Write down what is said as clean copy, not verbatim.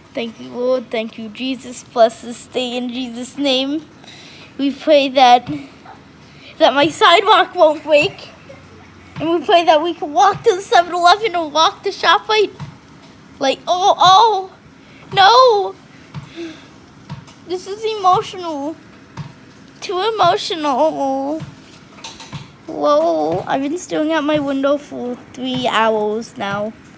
Thank you, Lord. Thank you, Jesus. Bless this day in Jesus' name. We pray that my sidewalk won't break. And we pray that we can walk to the 7-Eleven or walk to ShopRite. Like, oh, no. This is emotional. Too emotional. Whoa, I've been staring at my window for 3 hours now.